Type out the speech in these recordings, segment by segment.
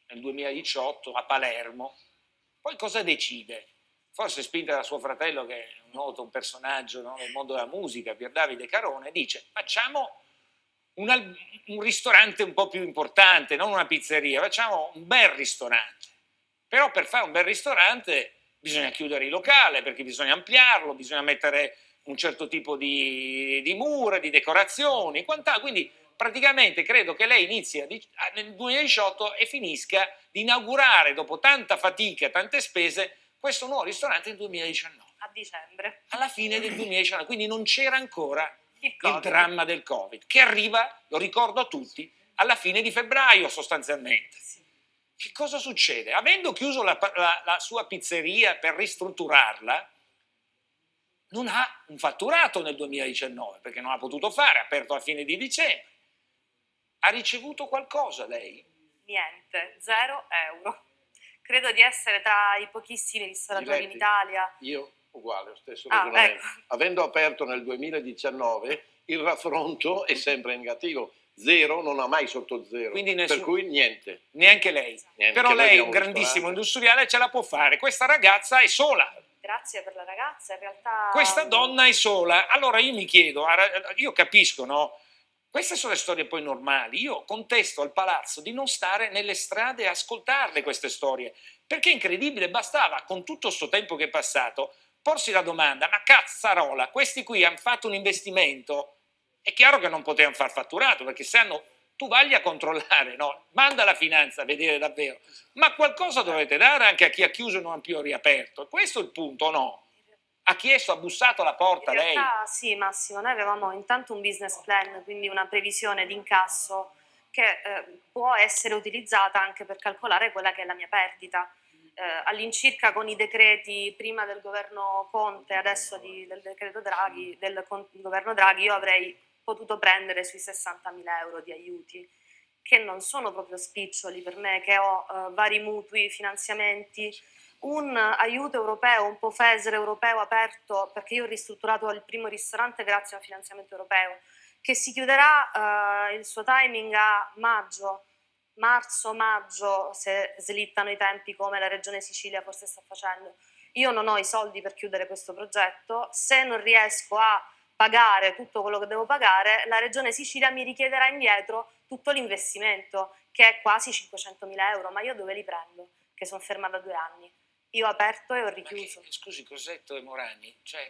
nel 2018 a Palermo. Poi cosa decide? Forse spinta da suo fratello, che è un personaggio, no, nel mondo della musica, Pier Davide Carone, dice: facciamo un ristorante un po' più importante, non una pizzeria, facciamo un bel ristorante. Però per fare un bel ristorante bisogna chiudere il locale, perché bisogna ampliarlo, bisogna mettere un certo tipo di mura, di decorazioni, quant'altro. Quindi praticamente credo che lei inizi nel 2018 e finisca di inaugurare, dopo tanta fatica, tante spese, questo nuovo ristorante nel 2019. A dicembre. Alla fine del 2019, quindi non c'era ancora il dramma del Covid, che arriva, lo ricordo a tutti, alla fine di febbraio sostanzialmente. Sì. Che cosa succede? Avendo chiuso la sua pizzeria per ristrutturarla, non ha un fatturato nel 2019, perché non ha potuto fare, ha aperto a fine di dicembre. Ha ricevuto qualcosa lei? Niente, 0 euro. Credo di essere tra i pochissimi ristoratori in Italia. Io uguale, lo stesso ragionamento. Ecco. Avendo aperto nel 2019, il raffronto è sempre negativo. 0 non ha mai sotto 0, per cui niente. Neanche lei. Niente. Però lei è un grandissimo industriale, ce la può fare. Questa ragazza è sola. Grazie per la ragazza, in realtà... Questa donna è sola. Allora io mi chiedo, io capisco, no? Queste sono le storie poi normali. Io contesto al palazzo di non stare nelle strade a ascoltarle queste storie, perché è incredibile, bastava, con tutto sto tempo che è passato, porsi la domanda: ma cazzarola, questi qui hanno fatto un investimento, è chiaro che non potevano far fatturato, perché se hanno, tu vai a controllare, no? Manda la finanza a vedere davvero, ma qualcosa dovete dare anche a chi ha chiuso e non ha più riaperto. Questo è il punto, no? Ha chiesto, ha bussato alla porta lei? In realtà sì, Massimo, noi avevamo intanto un business plan, quindi una previsione di incasso che può essere utilizzata anche per calcolare quella che è la mia perdita. All'incirca con i decreti prima del governo Conte, adesso del decreto Draghi, del governo Draghi, io avrei potuto prendere sui 60.000 euro di aiuti, che non sono proprio spiccioli per me, che ho vari mutui, finanziamenti, un aiuto europeo, un po' FESR europeo aperto, perché io ho ristrutturato il primo ristorante grazie a un finanziamento europeo, che si chiuderà il suo timing a maggio, marzo-maggio, se slittano i tempi come la Regione Sicilia forse sta facendo. Io non ho i soldi per chiudere questo progetto, se non riesco a pagare tutto quello che devo pagare, la Regione Sicilia mi richiederà indietro tutto l'investimento, che è quasi 500.000 euro, ma io dove li prendo? Che sono ferma da 2 anni. Io ho aperto e ho richiuso. Scusi, Crosetto e Morani, cioè,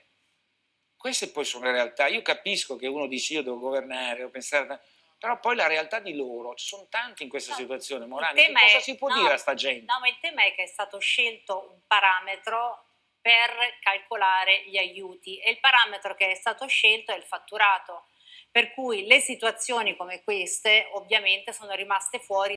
queste poi sono le realtà. Io capisco che uno dice io devo governare, devo pensare, però poi la realtà di loro, ci sono tanti in questa situazione, Morani, che cosa si può dire a sta gente? No, ma il tema è che è stato scelto un parametro per calcolare gli aiuti e il parametro che è stato scelto è il fatturato, per cui le situazioni come queste ovviamente sono rimaste fuori